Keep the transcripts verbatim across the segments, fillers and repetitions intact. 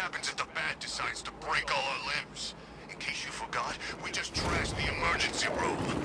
happens if the bat decides to break all our limbs? In case you forgot, we just trashed the emergency room.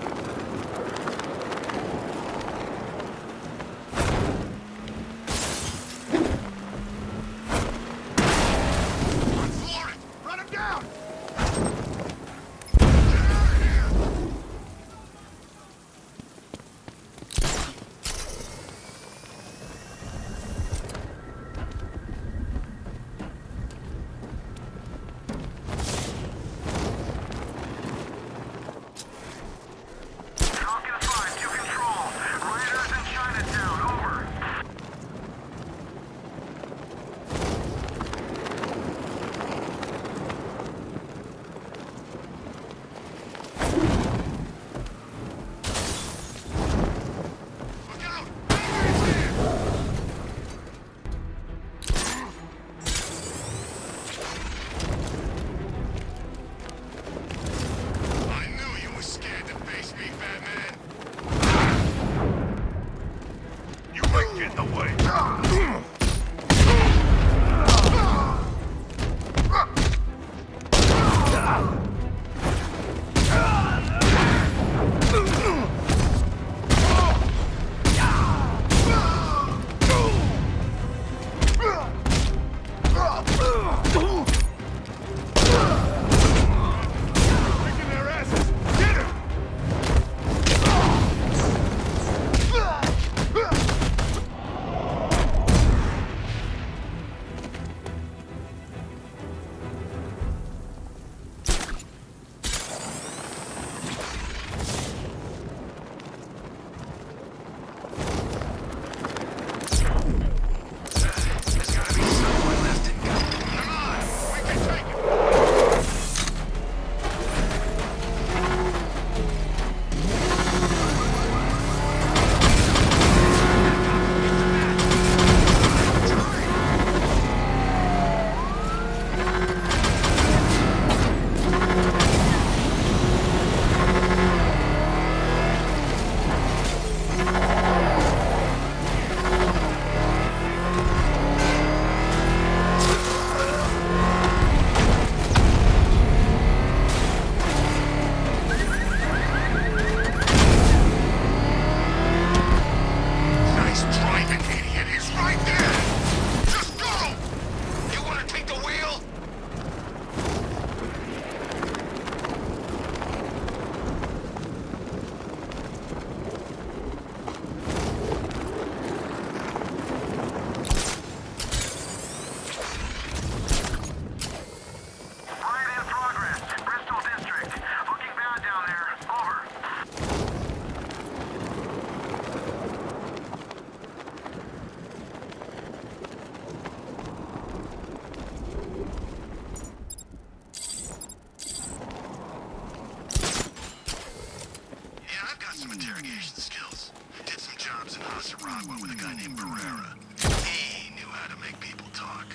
Interrogation skills. Did some jobs in Hasaragua with a guy named Barrera. He knew how to make people talk.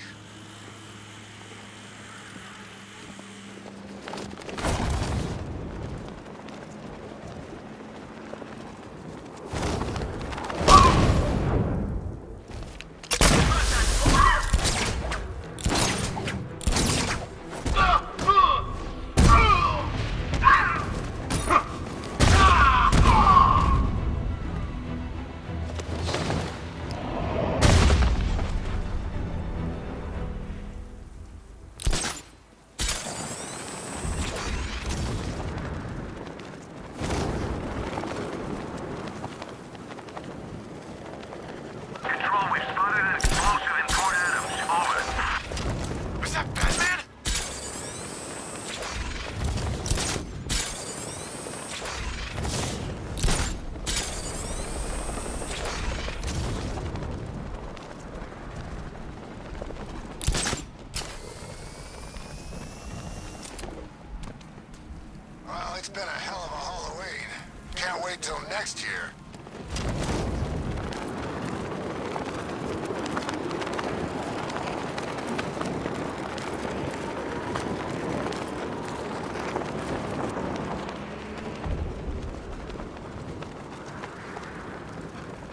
It's been a hell of a Halloween. Can't wait till next year.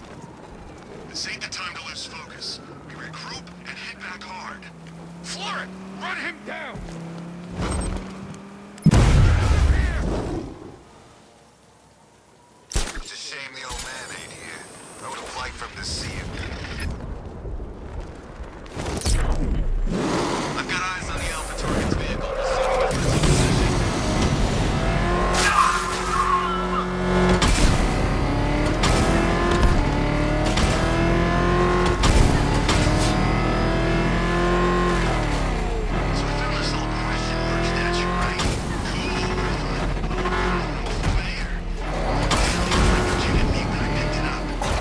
This ain't the time to lose focus. We regroup and hit back hard. Floor it! Run him down! It's a shame the old man ain't here. I would have liked for him to see him. I've got eyes on the Alpha target's vehicle. We'll see what it's in position. So we found this little question mark statue, right? Cool. Mayor. What you did me when I picked it up.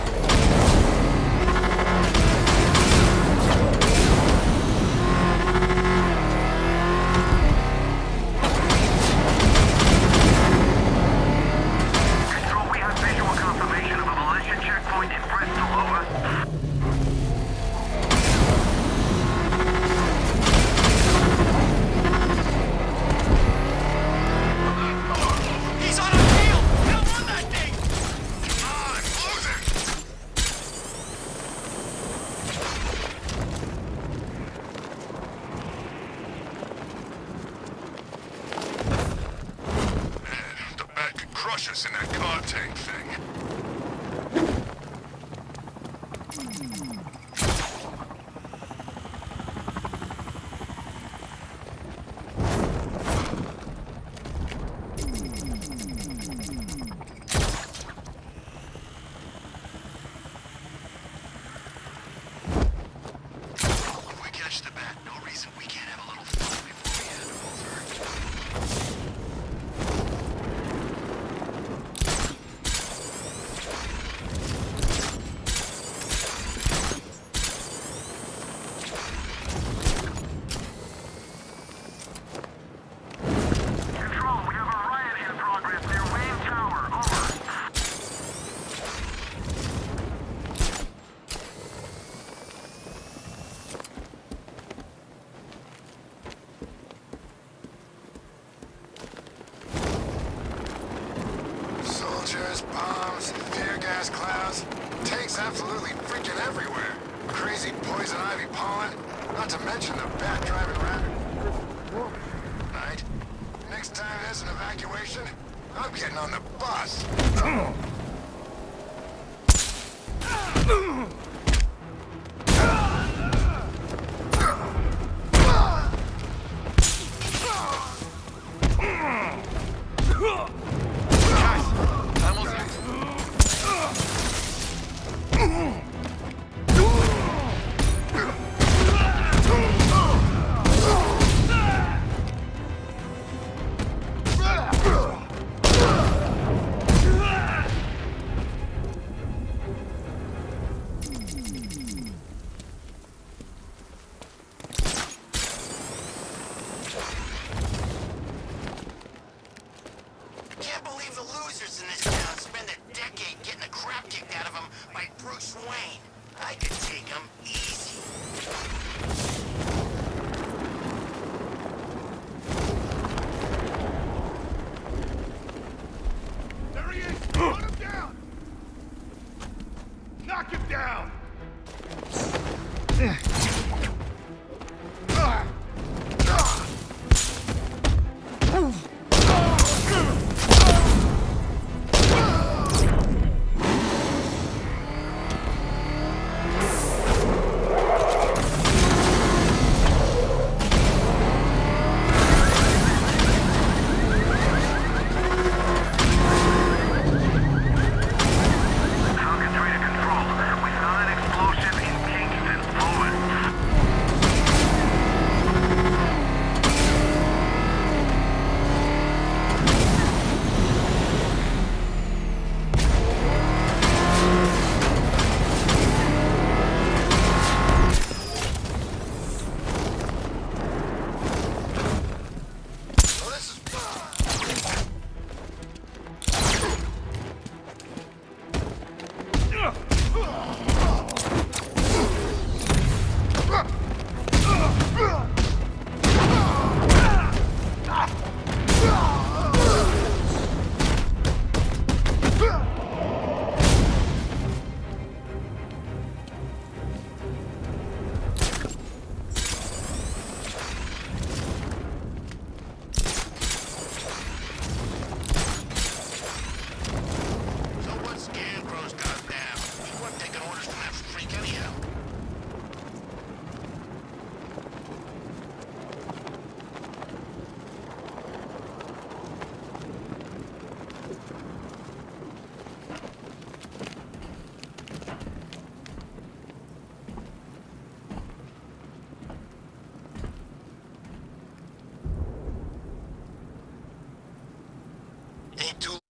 Control, we have visual confirmation of a militia checkpoint in Bristol, over. He's on our tail! We don't want that thing! Come on, close it! Man, the bat could crush us in that car tank thing. If we catch the bat, no reason we can't have a little fun before we hand him over. Control, we have a riot in progress near Wayne Tower, over. Soldiers, bombs, tear gas clouds. Tanks absolutely freaking everywhere. Crazy poison ivy pollen. Not to mention the bat driving around. Right? Next time there's an evacuation, I'm getting on the bus.